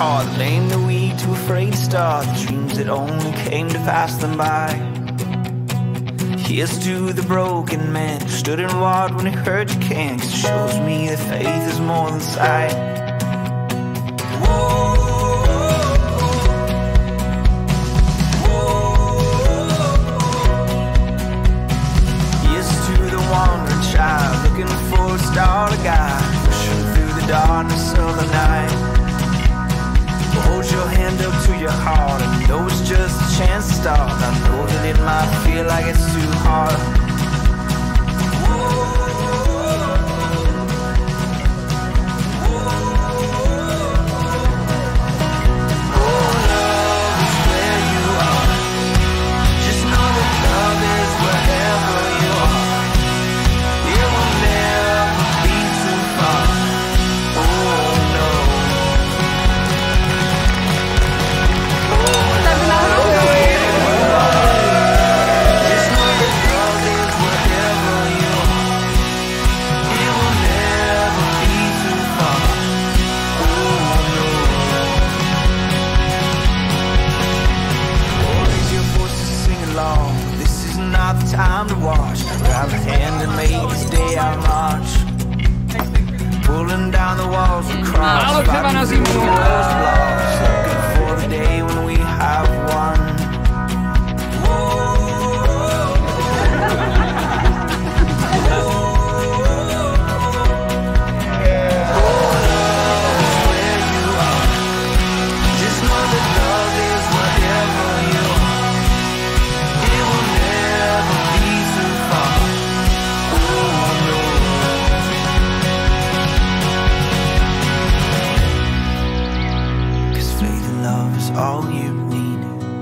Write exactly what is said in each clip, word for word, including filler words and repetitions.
heart, the lame, the weak, too afraid to start the dreams that only came to pass them by. Here's to the broken man who stood and walked when he heard you can, 'cause it shows me that faith is more than sight. Here's to the wandering child looking for a star to guide, pushing through the darkness of the night. Hold your hand up to your heart, I know it's just a chance to start. I know that it might feel like it's too hard. Time to watch, grab a hand and make this day our march. Pulling down the walls of cross, fighting through the world's flaws, looking for the day when we have won. All you need,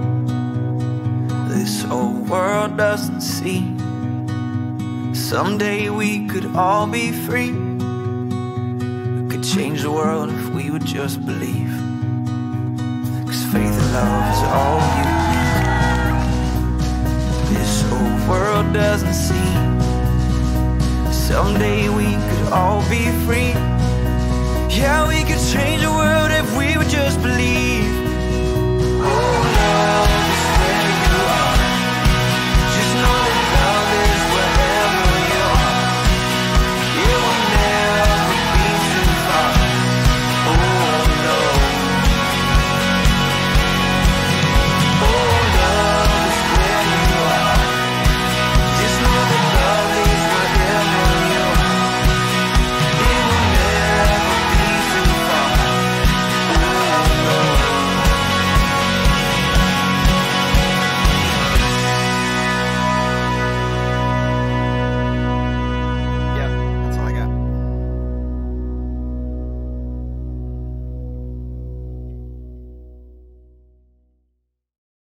this whole world doesn't see. Someday we could all be free. We could change the world if we would just believe. 'Cause faith and love is all you need. This whole world doesn't see. Someday we could all be free.